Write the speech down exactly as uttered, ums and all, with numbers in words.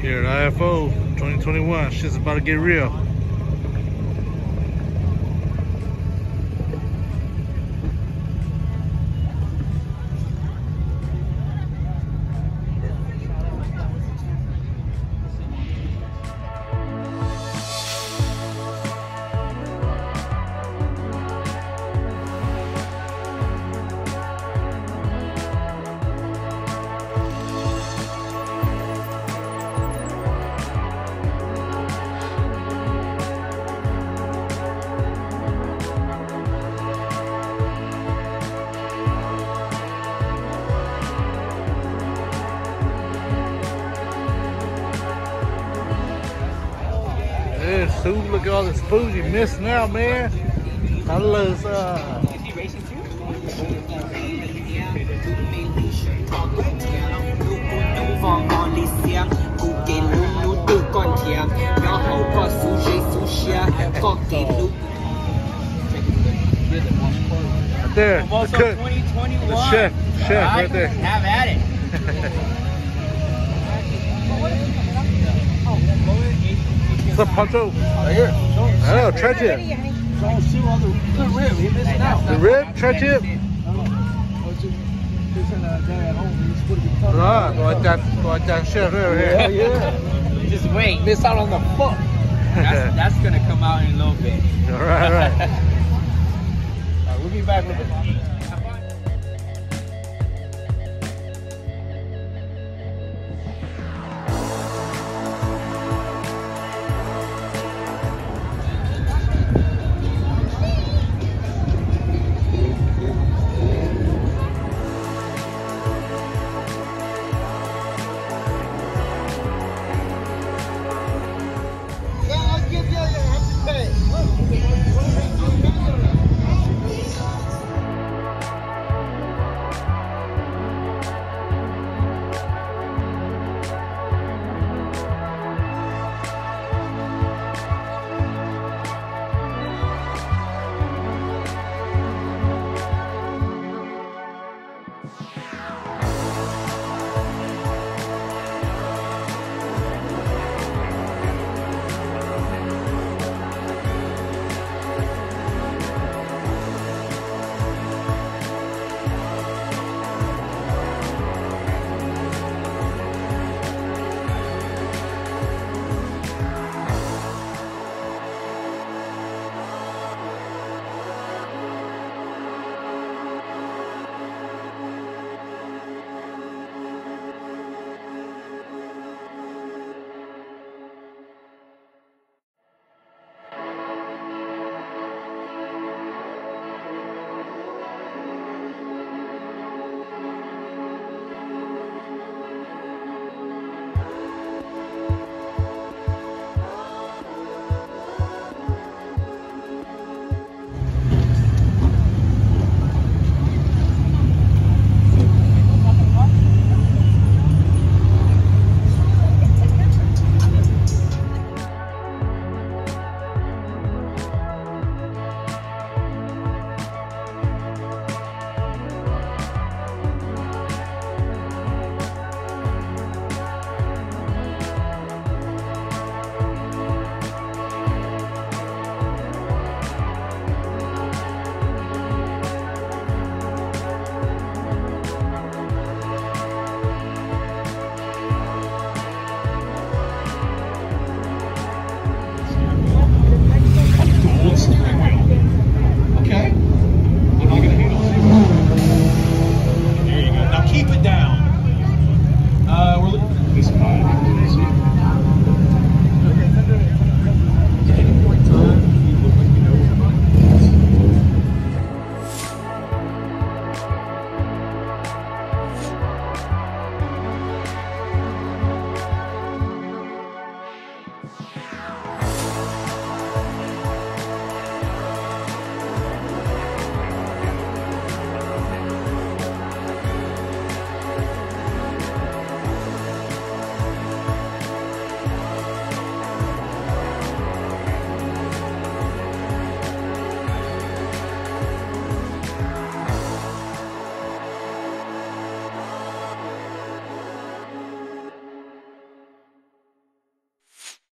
Here at I F O twenty twenty-one, shit's about to get real. Yeah, Sue, look at all this food you're missing out, man. I love uh Is he racing too? Right there, the Famoso cook, twenty twenty-one. the chef, chef All right there. Have at it. What's up, Poncho? Right here. Oh, try tip. Don't see all the good rib. He missing out. The rib, try tip. Right, like that, like that chef over Yeah, here. yeah. Just wait. Miss out on the fuck. That's, that's gonna come out in a little bit. All right, all right. All right, we'll be back with it.